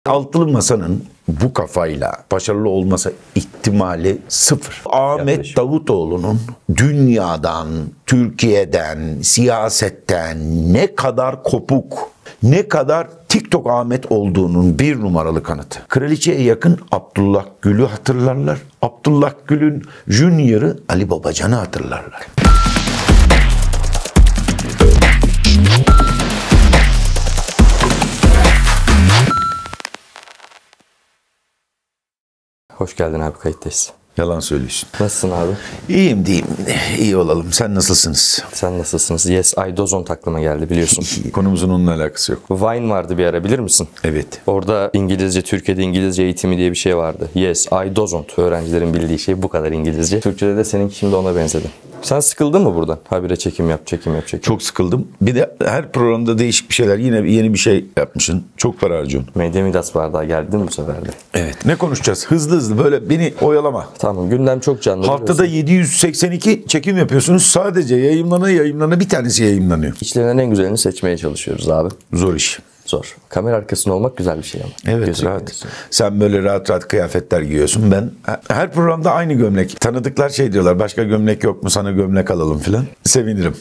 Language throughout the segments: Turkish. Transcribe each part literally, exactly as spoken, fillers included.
Altılı Masa'nın bu kafayla başarılı olması ihtimali sıfır. Ahmet Yaklaşık. Davutoğlu'nun dünyadan, Türkiye'den, siyasetten ne kadar kopuk, ne kadar TikTok Ahmet olduğunun bir numaralı kanıtı. Kraliçeye yakın Abdullah Gül'ü hatırlarlar. Abdullah Gül'ün Junior'ı Ali Babacan'ı hatırlarlar. Hoş geldin abi, kayıttayız. Yalan söylüyorsun. Nasılsın abi? İyiyim diyeyim. İyi olalım. Sen nasılsınız? Sen nasılsınız? Yes, I Dozont aklıma geldi, biliyorsun. Konumuzun onunla alakası yok. Vine vardı bir ara, bilir misin? Evet. Orada İngilizce, Türkiye'de İngilizce eğitimi diye bir şey vardı. Yes, I Dozont. Öğrencilerin bildiği şey bu kadar İngilizce. Türkçe'de de seninki şimdi ona benzedi. Sen sıkıldın mı buradan? Habire çekim yap, çekim yap, çekim. Çok sıkıldım. Bir de her programda değişik bir şeyler. Yine yeni bir şey yapmışsın. Çok para harcıyorsun. Medya Midas bardağı geldi mi bu sefer de? Evet. Ne konuşacağız? Hızlı hızlı böyle beni oyalama. Tamam, gündem çok canlı. Haftada yedi yüz seksen iki çekim yapıyorsunuz. Sadece yayınlana yayınlana bir tanesi yayınlanıyor. İçlerinden en güzelini seçmeye çalışıyoruz abi. Zor iş. Zor. Kamera arkasında olmak güzel bir şey ama. Evet, Gözükmüyor. rahat. Sen böyle rahat rahat kıyafetler giyiyorsun. Ben her programda aynı gömlek. Tanıdıklar şey diyorlar. Başka gömlek yok mu? Sana gömlek alalım filan. Sevinirim.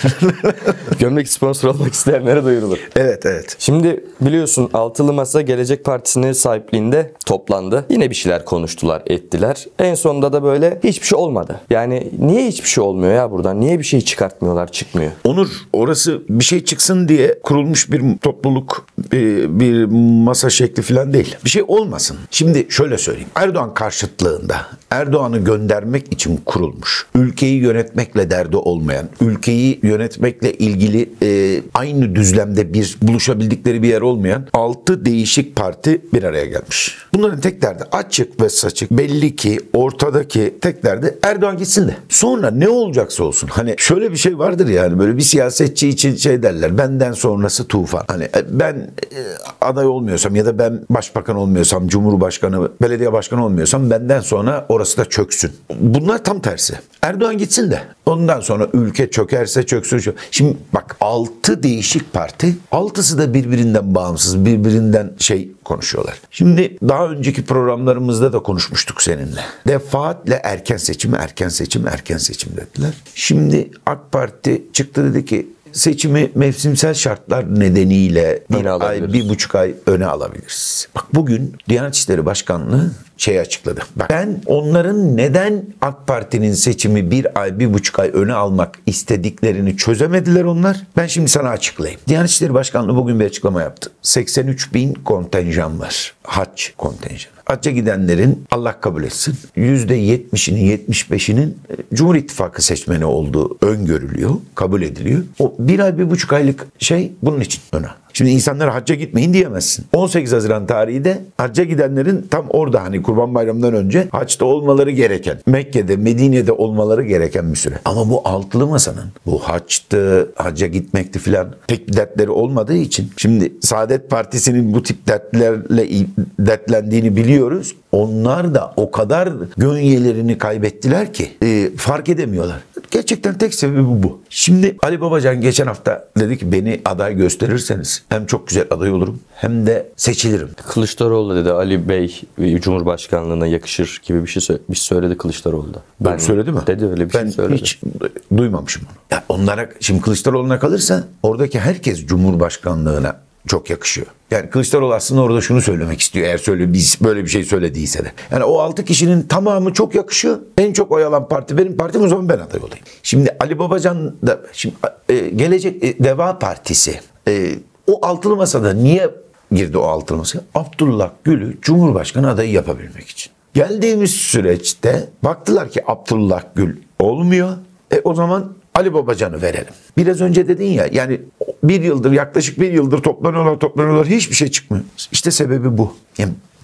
Gömlek sponsor olmak isteyenlere duyurulur. Evet, evet. Şimdi biliyorsun Altılı Masa Gelecek Partisi'nin sahipliğinde toplandı. Yine bir şeyler konuştular, ettiler. En sonunda da böyle hiçbir şey olmadı. Yani niye hiçbir şey olmuyor ya buradan? Niye bir şey çıkartmıyorlar, çıkmıyor? Onur, orası bir şey çıksın diye kurulmuş bir topluluk, bir, bir masa şekli falan değil. Bir şey olmasın. Şimdi şöyle söyleyeyim. Erdoğan karşıtlığında Erdoğan'ı göndermek için kurulmuş, ülkeyi yönetmekle derdi olmayan, ülkeyi yönetmekle ilgili e, aynı düzlemde bir buluşabildikleri bir yer olmayan altı değişik parti bir araya gelmiş. Bunların tek derdi açık ve saçık, belli ki ortadaki tek derdi Erdoğan gitsin de. Sonra ne olacaksa olsun. Hani şöyle bir şey vardır yani, böyle bir siyasetçi için şey derler. Benden sonrası tufan. Hani ben e, aday olmuyorsam ya da ben başbakan olmuyorsam, cumhurbaşkanı, belediye başkanı olmuyorsam benden sonra orası da çöksün. Bunlar tam tersi. Erdoğan gitsin de ondan sonra ülke çökerse çöksün. Şimdi bak, altı değişik parti, altısı da birbirinden bağımsız, birbirinden şey konuşuyorlar. Şimdi daha önceki programlarımızda da konuşmuştuk seninle. Defaatle erken seçim, erken seçim, erken seçim dediler. Şimdi AK Parti çıktı, dedi ki seçimi mevsimsel şartlar nedeniyle bir ay, bir buçuk ay öne alabiliriz. Bak, bugün Diyanet İşleri Başkanlığı şey açıkladı. Bak, ben onların neden AK Parti'nin seçimi bir ay, bir buçuk ay öne almak istediklerini çözemediler onlar. Ben şimdi sana açıklayayım. Diyanet İşleri Başkanlığı bugün bir açıklama yaptı. seksen üç bin kontenjan var. Hac kontenjanı. Hacca gidenlerin, Allah kabul etsin, yüzde yetmişinin, yetmiş beşinin Cumhur İttifakı seçmeni olduğu öngörülüyor, kabul ediliyor. O bir ay, bir buçuk aylık şey bunun için öne. Şimdi insanlara hacca gitmeyin diyemezsin. on sekiz Haziran tarihi de hacca gidenlerin tam orada, hani Kurban Bayramı'ndan önce haçta olmaları gereken, Mekke'de, Medine'de olmaları gereken bir süre. Ama bu altılı masanın bu haçtı, hacca gitmekti filan pek dertleri olmadığı için, şimdi Saadet Partisi'nin bu tip dertlerle dertlendiğini biliyoruz. Onlar da o kadar gönyelerini kaybettiler ki e, fark edemiyorlar. Gerçekten tek sebebi bu. Şimdi Ali Babacan geçen hafta dedi ki beni aday gösterirseniz hem çok güzel aday olurum hem de seçilirim. Kılıçdaroğlu dedi Ali Bey Cumhurbaşkanlığına yakışır gibi bir şey söyledi, bir söyledi Kılıçdaroğlu da. Ben söyledi mi? Dedi, öyle bir ben şey söyledi. Ben hiç duymamışım onu. Ya onlara, şimdi Kılıçdaroğlu'na kalırsa oradaki herkes Cumhurbaşkanlığına çok yakışıyor. Yani Kılıçdaroğlu aslında orada şunu söylemek istiyor, eğer söyle, biz böyle bir şey söylediyse de. Yani o altı kişinin tamamı çok yakışıyor. En çok oy alan parti benim partim, o zaman ben aday olayım. Şimdi Ali Babacan da, şimdi e, Gelecek e, Deva Partisi e, o altılı masada niye girdi o altılı masaya? Abdullah Gül'ü Cumhurbaşkanı adayı yapabilmek için. Geldiğimiz süreçte baktılar ki Abdullah Gül olmuyor. E o zaman Ali Babacan'ı verelim. Biraz önce dedin ya, yani bir yıldır, yaklaşık bir yıldır toplanıyorlar toplanıyorlar hiçbir şey çıkmıyor. İşte sebebi bu. Yani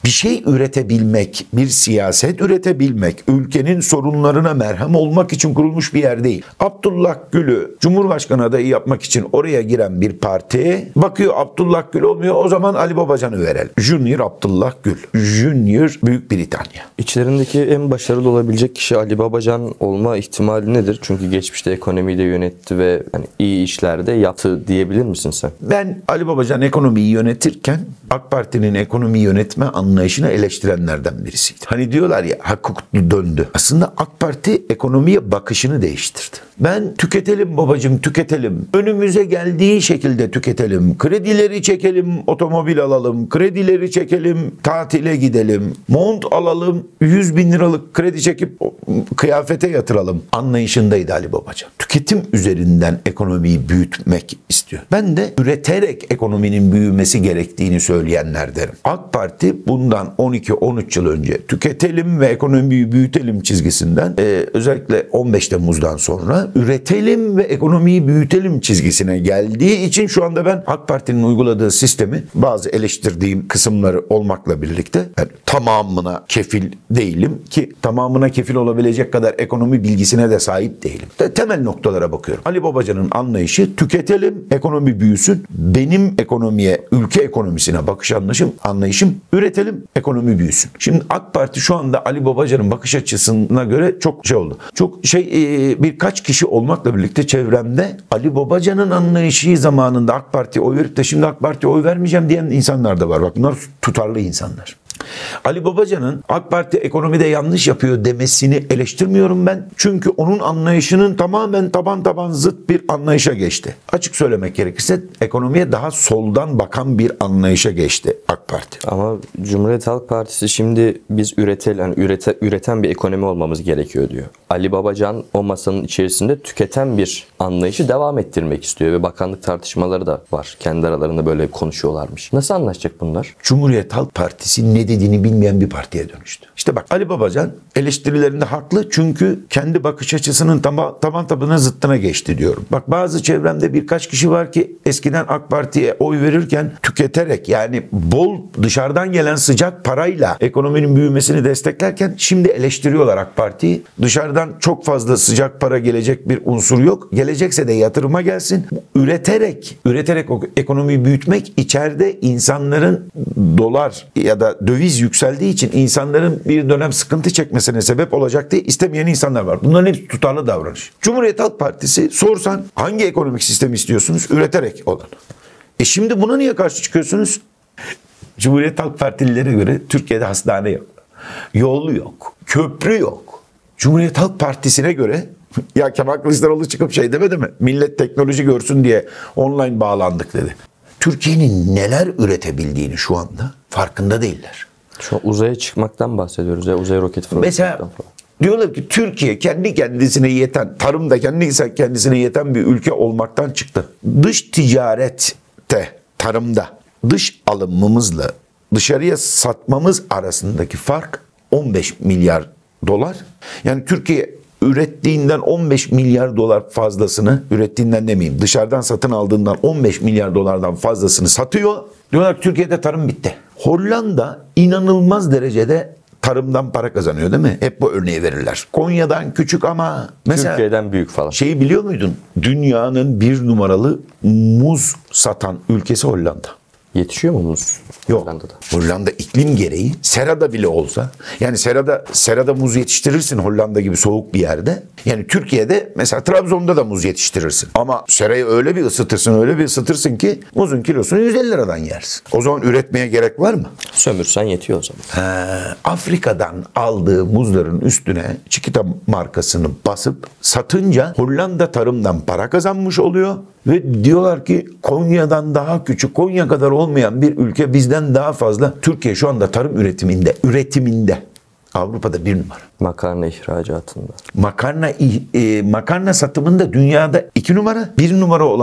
Bir şey üretebilmek, bir siyaset üretebilmek, ülkenin sorunlarına merhem olmak için kurulmuş bir yer değil. Abdullah Gül'ü Cumhurbaşkanı adayı yapmak için oraya giren bir parti bakıyor Abdullah Gül olmuyor, o zaman Ali Babacan'ı verelim. Junior Abdullah Gül. Junior Büyük Britanya. İçlerindeki en başarılı olabilecek kişi Ali Babacan olma ihtimali nedir? Çünkü geçmişte ekonomiyi de yönetti ve hani iyi işlerde yaptı diyebilir misin sen? Ben Ali Babacan ekonomiyi yönetirken AK Parti'nin ekonomi yönetme anlayışını eleştirenlerden birisiydi. Hani diyorlar ya hukuklu döndü. Aslında AK Parti ekonomiye bakışını değiştirdi. Ben tüketelim babacığım tüketelim. Önümüze geldiği şekilde tüketelim. Kredileri çekelim, otomobil alalım. Kredileri çekelim, tatile gidelim. Mont alalım, yüz bin liralık kredi çekip kıyafete yatıralım anlayışındaydı Ali Babacan. Tüketim üzerinden ekonomiyi büyütmek istiyor. Ben de üreterek ekonominin büyümesi gerektiğini söyleyenlerdenim. AK Parti bundan on iki on üç yıl önce tüketelim ve ekonomiyi büyütelim çizgisinden e, özellikle on beş Temmuz'dan sonra üretelim ve ekonomiyi büyütelim çizgisine geldiği için şu anda ben AK Parti'nin uyguladığı sistemi bazı eleştirdiğim kısımları olmakla birlikte yani tamamına kefil değilim ki tamamına kefil olabilecek kadar ekonomi bilgisine de sahip değilim. De, temel noktalara bakıyorum. Ali Babacan'ın anlayışı tüketelim, ekonomi büyüsün. Benim ekonomiye, ülke ekonomisine bakış anlayışım, anlayışım üretelim, ekonomi büyüsün. Şimdi AK Parti şu anda Ali Babacan'ın bakış açısına göre çok şey oldu. Çok şey e, birkaç kişi olmakla birlikte çevremde Ali Babacan'ın anlayışı zamanında AK Parti'ye oy verip de şimdi AK Parti'ye oy vermeyeceğim diyen insanlar da var. Bak bunlar tutarlı insanlar. Ali Babacan'ın AK Parti ekonomide yanlış yapıyor demesini eleştirmiyorum ben. Çünkü onun anlayışının tamamen taban taban zıt bir anlayışa geçti. Açık söylemek gerekirse ekonomiye daha soldan bakan bir anlayışa geçti AK Parti. Ama Cumhuriyet Halk Partisi şimdi biz üretel, yani ürete, üreten bir ekonomi olmamız gerekiyor diyor. Ali Babacan o masanın içerisinde tüketen bir anlayışı devam ettirmek istiyor ve bakanlık tartışmaları da var. Kendi aralarında böyle konuşuyorlarmış. Nasıl anlaşacak bunlar? Cumhuriyet Halk Partisi ne dediğini bilmeyen bir partiye dönüştü. İşte bak Ali Babacan eleştirilerinde haklı çünkü kendi bakış açısının taban taban tabana zıttına geçti diyorum. Bak bazı çevremde birkaç kişi var ki eskiden AK Parti'ye oy verirken tüketerek yani bol dışarıdan gelen sıcak parayla ekonominin büyümesini desteklerken şimdi eleştiriyorlar AK Parti'yi. Dışarıdan çok fazla sıcak para gelecek bir unsur yok. Gelecekse de yatırıma gelsin. Üreterek, üreterek o ekonomiyi büyütmek içeride insanların dolar ya da döviz yükseldiği için insanların bir dönem sıkıntı çekmesine sebep olacak diye istemeyen insanlar var. Bunların hepsi tutarlı davranış. Cumhuriyet Halk Partisi sorsan hangi ekonomik sistemi istiyorsunuz? Üreterek olan. E şimdi buna niye karşı çıkıyorsunuz? Cumhuriyet Halk Partililere göre Türkiye'de hastane yok. Yol yok. Köprü yok. Cumhuriyet Halk Partisi'ne göre ya Kemal Kılıçdaroğlu çıkıp şey demedi mi? Millet teknoloji görsün diye online bağlandık dedi. Türkiye'nin neler üretebildiğini şu anda farkında değiller. Şu an uzaya çıkmaktan bahsediyoruz ya, uzay roketi falan. Mesela diyorlar ki Türkiye kendi kendisine yeten, tarımda kendi kendisine yeten bir ülke olmaktan çıktı. Dış ticarette, tarımda dış alımımızla dışarıya satmamız arasındaki fark on beş milyar dolar. Yani Türkiye ürettiğinden on beş milyar dolar fazlasını, ürettiğinden demeyeyim, dışarıdan satın aldığından on beş milyar dolardan fazlasını satıyor. Diyorlar ki Türkiye'de tarım bitti. Hollanda inanılmaz derecede tarımdan para kazanıyor değil mi? Hep bu örneği verirler. Konya'dan küçük ama mesela Türkiye'den büyük falan. Şeyi biliyor muydun? Dünyanın bir numaralı muz satan ülkesi Hollanda. Yetişiyor mu muz? Yok. Hollanda'da. Hollanda iklim gereği serada bile olsa, yani serada serada muz yetiştirirsin Hollanda gibi soğuk bir yerde. Yani Türkiye'de mesela Trabzon'da da muz yetiştirirsin. Ama serayı öyle bir ısıtırsın, öyle bir ısıtırsın ki muzun kilosunu yüz elli liradan yersin. O zaman üretmeye gerek var mı? Sömürsen yetiyor o zaman. Ee, Afrika'dan aldığı muzların üstüne Chiquita markasını basıp satınca Hollanda tarımdan para kazanmış oluyor. Ve diyorlar ki Konya'dan daha küçük, Konya kadar olmayan bir ülke bizden daha fazla. Türkiye şu anda tarım üretiminde, üretiminde Avrupa'da bir numara. Makarna ihracatında. Makarna e, makarna satımında dünyada iki numara, bir numara olan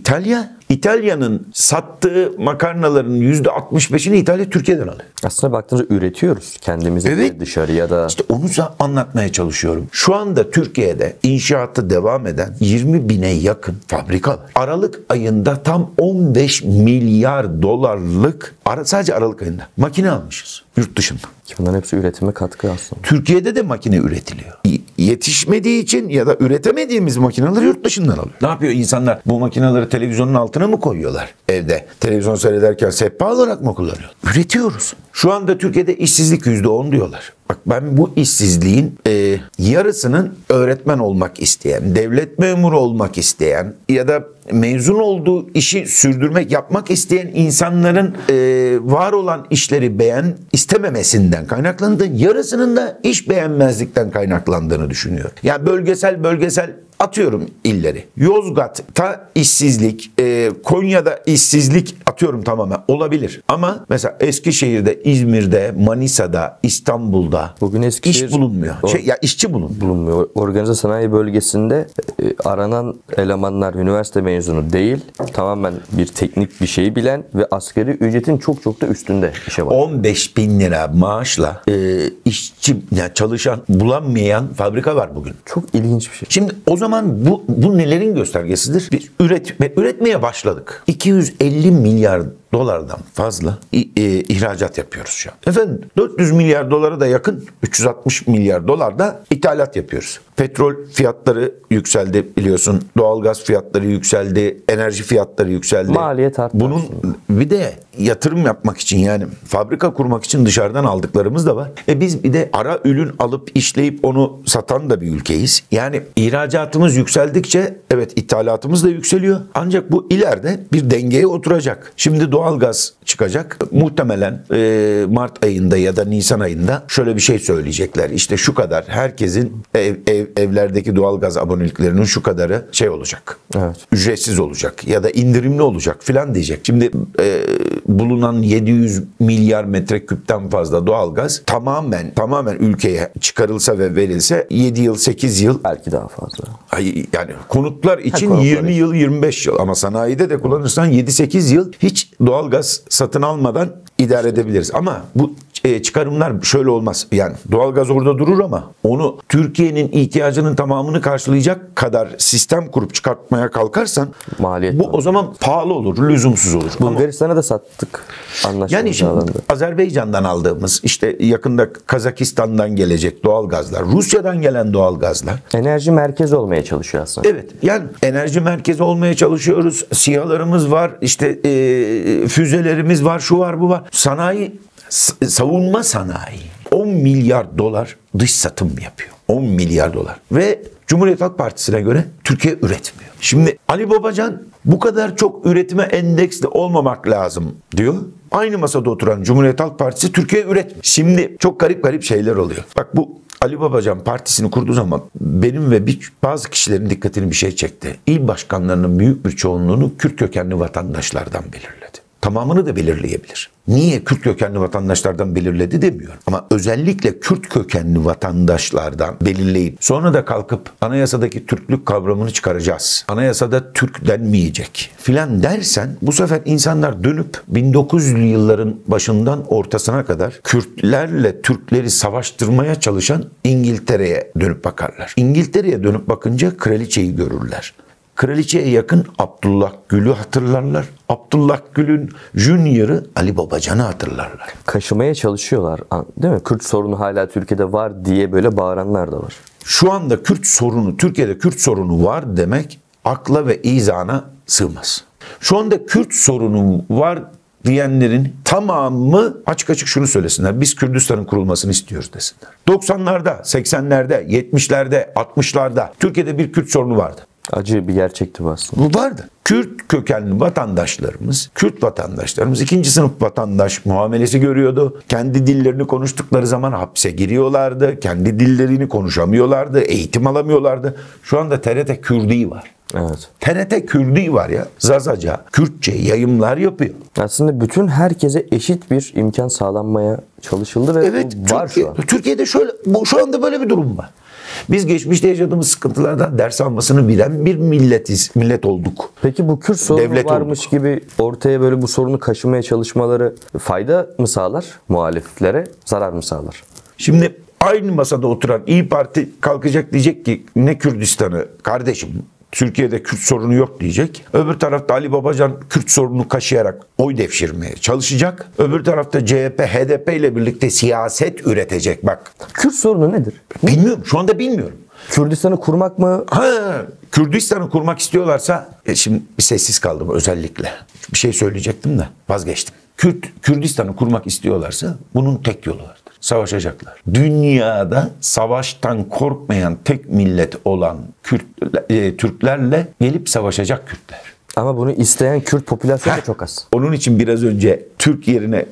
İtalya. İtalya'nın sattığı makarnaların yüzde altmış beşini İtalya Türkiye'den alıyor. Aslında baktığınızda üretiyoruz kendimizi Evet. dışarıya da. İşte onu anlatmaya çalışıyorum. Şu anda Türkiye'de inşaatı devam eden yirmi bine yakın fabrika var. Aralık ayında tam on beş milyar dolarlık sadece Aralık ayında makine almışız yurt dışında. Ki bunların hepsi üretime katkı aslında. Türkiye'de de makine üretiliyor. Yetişmediği için ya da üretemediğimiz makineleri yurt dışından alıyor. Ne yapıyor insanlar? Bu makineleri televizyonun altına mı koyuyorlar evde? Televizyon seyrederken sehpa olarak mı kullanıyor? Üretiyoruz. Şu anda Türkiye'de işsizlik yüzde on diyorlar. Bak ben bu işsizliğin e, yarısının öğretmen olmak isteyen, devlet memuru olmak isteyen ya da mezun olduğu işi sürdürmek, yapmak isteyen insanların e, var olan işleri beğen istememesinden kaynaklandığı, yarısının da iş beğenmezlikten kaynaklandığını düşünüyor. Yani bölgesel bölgesel atıyorum illeri. Yozgat'ta işsizlik, e, Konya'da işsizlik atıyorum tamamen olabilir. Ama mesela Eskişehir'de, İzmir'de, Manisa'da, İstanbul'da bugün Eskişehir, iş bulunmuyor. O, şey, ya işçi bulunmuyor. bulunmuyor. Organize sanayi bölgesinde e, aranan elemanlar üniversite mezunu değil. Tamamen bir teknik bir şeyi bilen ve asgari ücretin çok çok da üstünde işe var. on beş bin lira maaşla e, işçi, yani çalışan bulamayan fabrika var bugün. Çok ilginç bir şey. Şimdi o zaman bu, bu nelerin göstergesidir? Biz üretme, üretmeye başladık. iki yüz elli milyar dolardan fazla e, ihracat yapıyoruz şu an. Efendim dört yüz milyar dolara da yakın üç yüz altmış milyar dolar da ithalat yapıyoruz. Petrol fiyatları yükseldi biliyorsun. Doğalgaz fiyatları yükseldi. Enerji fiyatları yükseldi. Maliyet arttı. Bunun bir de yatırım yapmak için yani fabrika kurmak için dışarıdan aldıklarımız da var. E biz bir de ara ürün alıp işleyip onu satan da bir ülkeyiz. Yani ihracatımız yükseldikçe evet ithalatımız da yükseliyor. Ancak bu ileride bir dengeye oturacak. Şimdi doğalgaz çıkacak. Muhtemelen e, Mart ayında ya da Nisan ayında şöyle bir şey söyleyecekler. İşte şu kadar herkesin ev, ev, evlerdeki doğalgaz aboneliklerinin şu kadarı şey olacak. Evet. Ücretsiz olacak ya da indirimli olacak filan diyecek. Şimdi e, bulunan yedi yüz milyar metreküpten fazla doğalgaz tamamen tamamen ülkeye çıkarılsa ve verilse yedi yıl sekiz yıl Belki daha fazla. ay, yani konutlar için konutlar yirmi için. yıl yirmi beş yıl ama sanayide de kullanırsan yedi sekiz yıl hiç doğalgaz satın almadan idare edebiliriz. Ama bu e, çıkarımlar şöyle olmaz. Yani doğalgaz orada durur ama onu Türkiye'nin ihtiyacının tamamını karşılayacak kadar sistem kurup çıkartmaya kalkarsan Maliyet bu var. o zaman pahalı olur, lüzumsuz olur. Ama Bulgaristan'a da sattık. Anlaşmamız yani şimdi sağlandı. Azerbaycan'dan aldığımız işte yakında Kazakistan'dan gelecek doğalgazlar, Rusya'dan gelen doğalgazlar. Enerji merkezi olmaya çalışıyor aslında. Evet yani enerji merkezi olmaya çalışıyoruz. SİHA'larımız var, işte e, füzelerimiz var, şu var bu var. Sanayi, s- savunma sanayi on milyar dolar dış satım yapıyor. on milyar dolar. Ve Cumhuriyet Halk Partisi'ne göre Türkiye üretmiyor. Şimdi Ali Babacan bu kadar çok üretime endeksli olmamak lazım diyor. Aynı masada oturan Cumhuriyet Halk Partisi Türkiye üretmiyor. Şimdi çok garip garip şeyler oluyor. Bak bu Ali Babacan partisini kurduğu zaman benim ve bir, bazı kişilerin dikkatini bir şey çekti. İl başkanlarının büyük bir çoğunluğunu Kürt kökenli vatandaşlardan belirledi. Tamamını da belirleyebilir. Niye Kürt kökenli vatandaşlardan belirledi demiyorum. Ama özellikle Kürt kökenli vatandaşlardan belirleyip sonra da kalkıp anayasadaki Türklük kavramını çıkaracağız. Anayasada Türk denmeyecek filan dersen bu sefer insanlar dönüp bin dokuz yüzlü yılların başından ortasına kadar Kürtlerle Türkleri savaştırmaya çalışan İngiltere'ye dönüp bakarlar. İngiltere'ye dönüp bakınca kraliçeyi görürler. Kraliçeye yakın Abdullah Gül'ü hatırlarlar. Abdullah Gül'ün junior'ı Ali Babacan'ı hatırlarlar. Kaşımaya çalışıyorlar. Değil mi? Kürt sorunu hala Türkiye'de var diye böyle bağıranlar da var. Şu anda Kürt sorunu, Türkiye'de Kürt sorunu var demek akla ve izana sığmaz. Şu anda Kürt sorunu var diyenlerin tamamı açık açık şunu söylesinler. Biz Kürdistan'ın kurulmasını istiyoruz desinler. doksanlarda, seksenlerde, yetmişlerde, altmışlarda Türkiye'de bir Kürt sorunu vardı. Acı bir gerçekti bu aslında. Bu vardı. Kürt kökenli vatandaşlarımız, Kürt vatandaşlarımız ikinci sınıf vatandaş muamelesi görüyordu. Kendi dillerini konuştukları zaman hapse giriyorlardı. Kendi dillerini konuşamıyorlardı. Eğitim alamıyorlardı. Şu anda T R T Kürdi var. Evet. T R T Kürdi var ya. Zazaca, Kürtçe yayımlar yapıyor. Aslında bütün herkese eşit bir imkan sağlanmaya çalışıldı ve Evet, bu var Türkiye, şu an. Türkiye'de şöyle, bu, şu anda böyle bir durum var. Biz geçmişte yaşadığımız sıkıntılardan ders almasını bilen bir milletiz, millet olduk. Peki bu Kürt sorunu Devlet varmış olduk. gibi ortaya böyle bu sorunu kaşımaya çalışmaları fayda mı sağlar muhaliflere, zarar mı sağlar? Şimdi aynı masada oturan İyi Parti kalkacak, diyecek ki ne Kürdistan'ı kardeşim, Türkiye'de Kürt sorunu yok diyecek. Öbür tarafta Ali Babacan Kürt sorununu kaşıyarak oy devşirmeye çalışacak. Öbür tarafta C H P, H D P ile birlikte siyaset üretecek. Bak, Kürt sorunu nedir? bilmiyorum, şu anda bilmiyorum. Kürdistan'ı kurmak mı? Ha, Kürdistan'ı kurmak istiyorlarsa, e şimdi bir sessiz kaldım özellikle. Bir şey söyleyecektim de vazgeçtim. Kürt, Kürdistan'ı kurmak istiyorlarsa bunun tek yolu vardır. Savaşacaklar. Dünyada savaştan korkmayan tek millet olan Kürt, e, Türklerle gelip savaşacak Kürtler. Ama bunu isteyen Kürt popülasyonu da çok az. Onun için biraz önce Türk yerine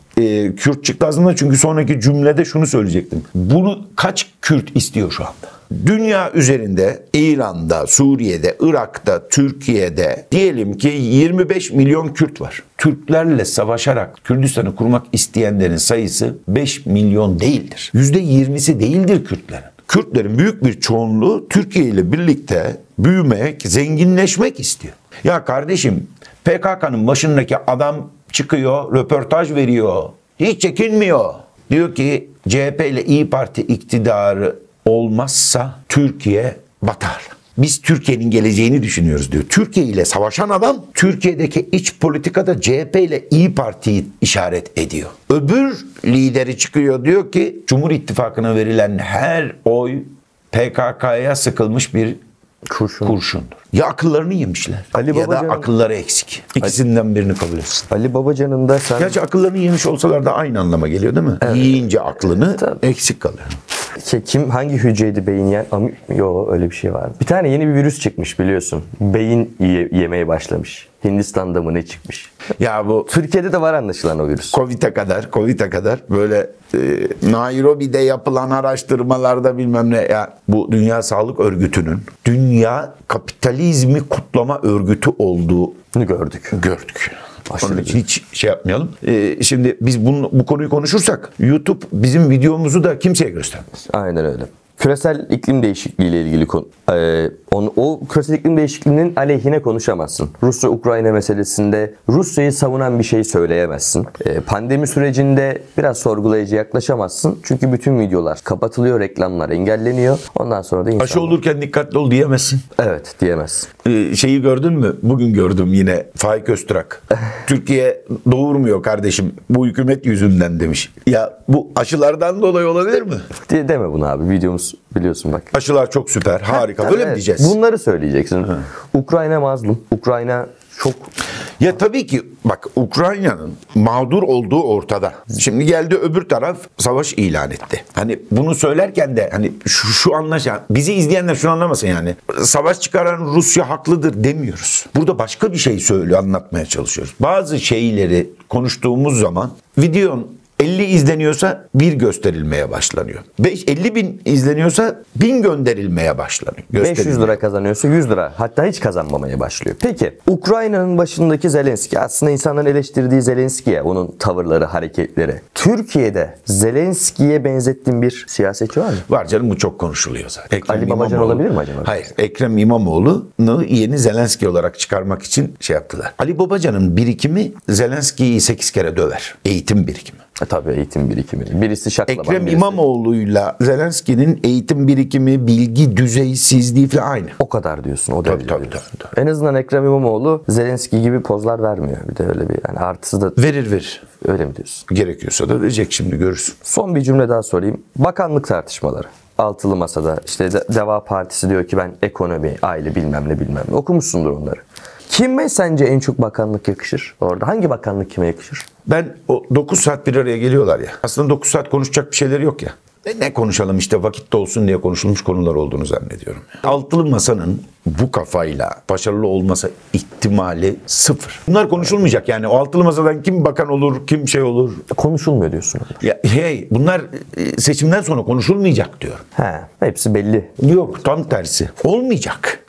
e, Kürt çıktı aslında, çünkü sonraki cümlede şunu söyleyecektim. Bunu kaç Kürt istiyor şu anda? Dünya üzerinde, İran'da, Suriye'de, Irak'ta, Türkiye'de diyelim ki yirmi beş milyon Kürt var. Türklerle savaşarak Kürdistan'ı kurmak isteyenlerin sayısı beş milyon değildir. yüzde yirmisi değildir Kürtlerin. Kürtlerin büyük bir çoğunluğu Türkiye ile birlikte büyümek, zenginleşmek istiyor. Ya kardeşim, P K K'nın başındaki adam çıkıyor, röportaj veriyor. Hiç çekinmiyor. Diyor ki C H P ile İyi Parti iktidarı olmazsa Türkiye batar. Biz Türkiye'nin geleceğini düşünüyoruz diyor. Türkiye ile savaşan adam Türkiye'deki iç politikada C H P ile İyi Parti'yi işaret ediyor. Öbür lideri çıkıyor, diyor ki Cumhur İttifakı'na verilen her oy P K K'ya sıkılmış bir Kurşun. kurşundur. Ya akıllarını yemişler Ali ya da Babacan'ın- akılları eksik. İkisinden birini kabul etsin. Ali Babacan'ın da sen... Gerçi akıllarını yemiş olsalar da aynı anlama geliyor değil mi? Yiyince aklını eksik kalıyor. Şey, kim hangi hücreydi beyin yen? Am- Yo, öyle bir şey vardı. Bir tane yeni bir virüs çıkmış biliyorsun. Beyin ye- yemeye başlamış. Hindistan'da mı ne çıkmış? Ya bu Türkiye'de de var anlaşılan o virüs. Covid'e kadar, Covid'e kadar böyle e, Nairobi'de yapılan araştırmalarda bilmem ne, ya bu Dünya Sağlık Örgütü'nün dünya kapitalizmi kutlama örgütü olduğu gördük. gördük. Aşırı Onun için hiç şey yapmayalım. E, şimdi biz bunu, bu konuyu konuşursak YouTube bizim videomuzu da kimseye göstermez. Aynen öyle. Küresel iklim değişikliği ile ilgili konu. Ee, onu, o küresel iklim değişikliğinin aleyhine konuşamazsın. Rusya-Ukrayna meselesinde Rusya'yı savunan bir şey söyleyemezsin. Ee, pandemi sürecinde biraz sorgulayıcı yaklaşamazsın. Çünkü bütün videolar kapatılıyor, reklamlar engelleniyor. Ondan sonra da insanlar... Aşı olurken dikkatli ol diyemezsin. Evet, diyemezsin. Ee, şeyi gördün mü? Bugün gördüm yine Faik Öztürk. Türkiye doğurmuyor kardeşim bu hükümet yüzünden demiş. Ya bu aşılardan dolayı olabilir mi? De, deme bunu abi. Videomuz biliyorsun bak. Aşılar çok süper, harika. Böyle mi Evet, diyeceğiz? Bunları söyleyeceksin. Ukrayna mazlum. Ukrayna çok... Ya tabii ki bak, Ukrayna'nın mağdur olduğu ortada. Şimdi geldi öbür taraf savaş ilan etti. Hani bunu söylerken de hani şu, şu anlaşan, bizi izleyenler şunu anlamasın yani. Savaş çıkaran Rusya haklıdır demiyoruz. Burada başka bir şey söylüyor, anlatmaya çalışıyoruz. Bazı şeyleri konuştuğumuz zaman videonun elli izleniyorsa bir gösterilmeye başlanıyor. beş elli bin izleniyorsa bin gönderilmeye başlanıyor. beş yüz lira kazanıyorsa yüz lira. Hatta hiç kazanmamaya başlıyor. Peki Ukrayna'nın başındaki Zelenski, aslında insanların eleştirdiği Zelenski'ye, onun tavırları, hareketleri. Türkiye'de Zelenski'ye benzettiğin bir siyasetçi var mı? Var canım, bu çok konuşuluyor zaten. Ekrem Ali Babacan İmamoğlu- olabilir mi acaba? Hayır. Ekrem İmamoğlu'nu yeni Zelenski olarak çıkarmak için şey yaptılar. Ali Babacan'ın birikimi Zelenski'yi sekiz kere döver. Eğitim birikimi. E, tabii eğitim birikimi. Birisi şaklaban, Ekrem birisi... İmamoğlu'yla Zelenski'nin eğitim birikimi, bilgi düzeysizliği falan aynı. O kadar diyorsun. O derece tabii, diyorsun. tabii, En azından Ekrem İmamoğlu Zelenski gibi pozlar vermiyor. Bir de öyle bir yani artısı da Verir verir. öyle mi diyorsun? Gerekiyorsa da verecek, şimdi görürsün. Son bir cümle daha sorayım. Bakanlık tartışmaları. Altılı Masa'da işte De- Deva Partisi diyor ki ben ekonomi, aile bilmem ne bilmem ne. Okumuşsundur onları. Kime sence en çok bakanlık yakışır orada? Hangi bakanlık kime yakışır? Ben o dokuz saat bir araya geliyorlar ya. Aslında dokuz saat konuşacak bir şeyleri yok ya. E ne konuşalım işte, vakit de olsun diye konuşulmuş konular olduğunu zannediyorum. Altılı Masa'nın bu kafayla başarılı olması ihtimali sıfır. Bunlar konuşulmayacak yani. O Altılı Masa'dan kim bakan olur, kim şey olur. Konuşulmuyor diyorsun. Ya hey, bunlar seçimden sonra konuşulmayacak diyorum. He, hepsi belli. Yok, tam tersi. Olmayacak.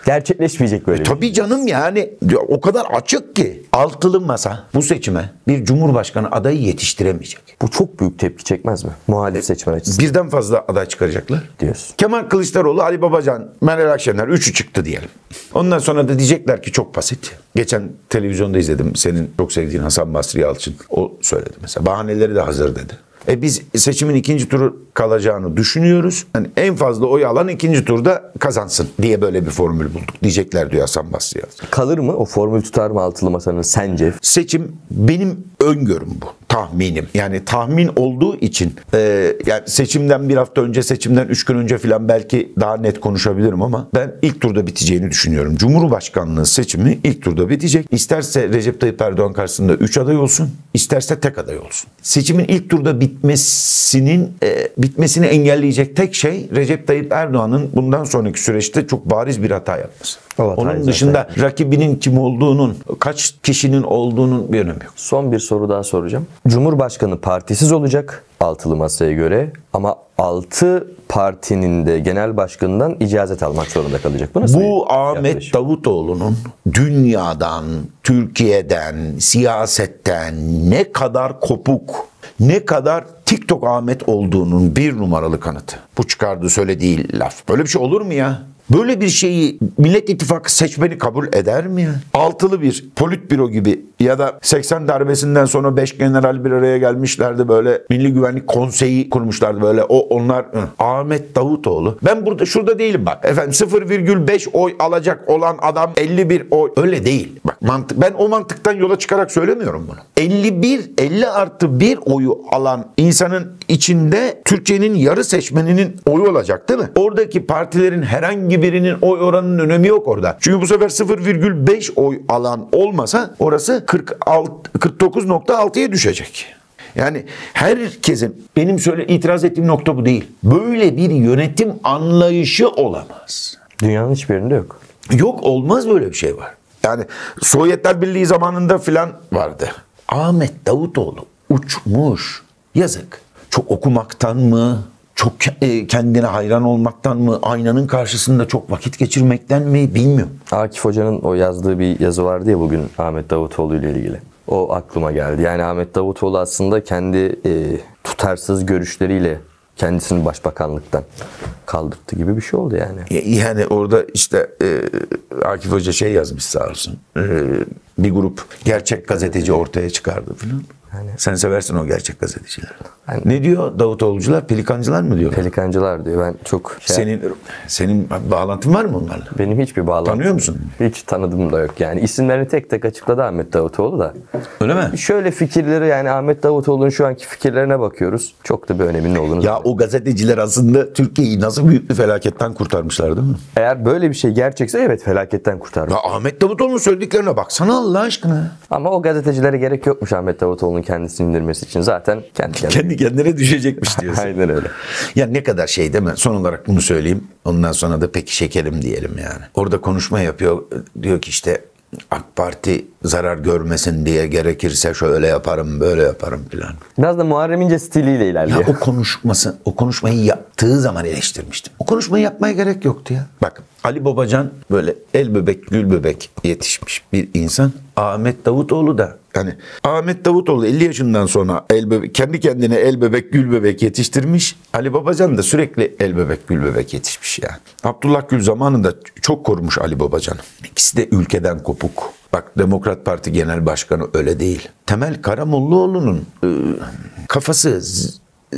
Gerçekleşmeyecek böyle. Tabii canım, yani o kadar açık ki altılı masa bu seçime bir cumhurbaşkanı adayı yetiştiremeyecek. Bu çok büyük tepki çekmez mi? Muhalif seçmen açısından. Birden fazla aday çıkaracaklar Diyorsun. Kemal Kılıçdaroğlu, Ali Babacan, Meral Akşener üçü çıktı diyelim. Ondan sonra da diyecekler ki çok basit. Geçen televizyonda izledim, senin çok sevdiğin Hasan Basri Yalçın. O söyledi mesela. Bahaneleri de hazır dedi. E biz seçimin ikinci turu kalacağını düşünüyoruz. Yani en fazla oy alan ikinci turda kazansın diye böyle bir formül bulduk diyecekler diyor Hasan Basri Yalçın. Kalır mı? O formül tutar mı altılı masanın sence? Seçim benim öngörüm bu. Tahminim. Yani tahmin olduğu için e, yani seçimden bir hafta önce, seçimden üç gün önce falan belki daha net konuşabilirim ama ben ilk turda biteceğini düşünüyorum. Cumhurbaşkanlığı seçimi ilk turda bitecek. İsterse Recep Tayyip Erdoğan karşısında üç aday olsun, isterse tek aday olsun. Seçimin ilk turda bitmesinin e, bitmesini engelleyecek tek şey Recep Tayyip Erdoğan'ın bundan sonraki süreçte çok bariz bir hata yapması. Evet, Onun dışında zaten rakibinin kim olduğunun, kaç kişinin olduğunun bir önemi yok. Son bir soru daha soracağım. Cumhurbaşkanı partisiz olacak altılı masaya göre ama altı partinin de genel başkanından icazet almak zorunda kalacak. Bu nasıl? Bu Ahmet yaklaşım? Davutoğlu'nun dünyadan, Türkiye'den, siyasetten ne kadar kopuk, ne kadar TikTok Ahmet olduğunun bir numaralı kanıtı. Bu çıkardığı söylediği laf. Böyle bir şey olur mu ya? Böyle bir şeyi Millet İttifakı seçmeni kabul eder mi ya? Altılı bir politbüro gibi ya da seksen darbesinden sonra beş general bir araya gelmişlerdi, böyle Milli Güvenlik Konseyi kurmuşlardı böyle. O onlar hı. Ahmet Davutoğlu. Ben burada şurada değilim bak. Efendim sıfır virgül beş oy alacak olan adam elli bir oy. Öyle değil. Bak mantık, ben o mantıktan yola çıkarak söylemiyorum bunu. elli bir elli artı bir oyu alan insanın içinde Türkiye'nin yarı seçmeninin oyu olacak değil mi? Oradaki partilerin herhangi birinin oy oranının önemi yok orada. Çünkü bu sefer sıfır virgül beş oy alan olmasa orası kırk altı, kırk dokuz nokta altıya düşecek. Yani herkesin, benim söyle itiraz ettiğim nokta bu değil. Böyle bir yönetim anlayışı olamaz. Dünyanın hiçbir yerinde yok. Yok, olmaz, böyle bir şey var. Yani Sovyetler Birliği zamanında filan vardı. Ahmet Davutoğlu uçmuş. Yazık. Çok okumaktan mı? Çok kendine hayran olmaktan mı? Aynanın karşısında çok vakit geçirmekten mi? Bilmiyorum. Akif Hoca'nın o yazdığı bir yazı vardı ya bugün Ahmet Davutoğlu ile ilgili. O aklıma geldi. Yani Ahmet Davutoğlu aslında kendi e, tutarsız görüşleriyle kendisini başbakanlıktan kaldırttı gibi bir şey oldu yani. Yani orada işte e, Akif Hoca şey yazmış sağ olsun. E, bir grup gerçek gazeteci ortaya çıkardı falan. Yani. Sen seversin o gerçek gazeteciler. Yani. Ne diyor Davutoğlucular? Pelikancılar mı diyor? Pelikancılar diyor. Ben çok şey Senin yapıyorum. senin bağlantın var mı onlarla? Benim hiçbir bağlantım. Tanıyor musun? Hiç tanıdığım da yok. Yani isimlerini tek tek açıkladı Ahmet Davutoğlu da. Öyle mi? Şöyle fikirleri, yani Ahmet Davutoğlu'nun şu anki fikirlerine bakıyoruz. Çok da bir öneminin olduğunu. Ya o gazeteciler aslında Türkiye'yi nasıl büyük bir felaketten kurtarmışlar değil mi? Eğer böyle bir şey gerçekse evet felaketten kurtarmış. Ya Ahmet Davutoğlu'nun söylediklerine baksana Allah aşkına. Ama o gazetecilere gerek yokmuş Ahmet Davutoğlu'nun kendisini indirmesi için. Zaten kendi kendine. Kendi kendine düşecekmiş diyorsun. Aynen öyle. Ya ne kadar şey değil mi? Son olarak bunu söyleyeyim. Ondan sonra da peki şekerim diyelim yani. Orada konuşma yapıyor. Diyor ki işte AK Parti zarar görmesin diye gerekirse şöyle yaparım, böyle yaparım falan. Biraz da Muharrem İnce stiliyle ilerliyor. Ya o konuşması, o konuşmayı yaptığı zaman eleştirmiştim. O konuşmayı yapmaya gerek yoktu ya. Bak Ali Babacan böyle el bebek, gül bebek yetişmiş bir insan. Ahmet Davutoğlu da yani Ahmet Davutoğlu elli yaşından sonra el bebek, kendi kendine el bebek, gül bebek yetiştirmiş. Ali Babacan da sürekli el bebek, gül bebek yetişmiş yani. Abdullah Gül zamanında çok korumuş Ali Babacan'ı. İkisi de ülkeden kopuk. Bak Demokrat Parti Genel Başkanı öyle değil. Temel Karamollaoğlu'nun e, kafası, z-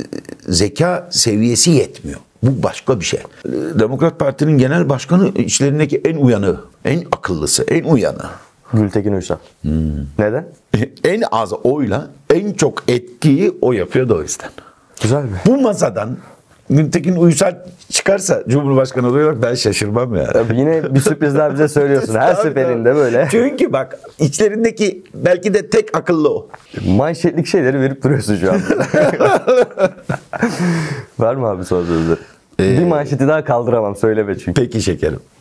zeka seviyesi yetmiyor. Bu başka bir şey. Demokrat Parti'nin genel başkanı içlerindeki en uyanığı, en akıllısı, en uyanığı. Gültekin Uysal. Hmm. Neden? En az oyla en çok etkiyi o yapıyordu o yüzden. Güzel mi? Bu masadan Gültekin Uysal çıkarsa Cumhurbaşkanı olarak ben şaşırmam ya. Tabii yine bir sürpriz daha bize söylüyorsun. Her seferinde böyle. Çünkü bak içlerindeki belki de tek akıllı o. Manşetlik şeyleri verip duruyorsun şu an. Var mı abi son sözü? Ee, bir manşeti daha kaldıramam, söyleme çünkü. Peki şekerim.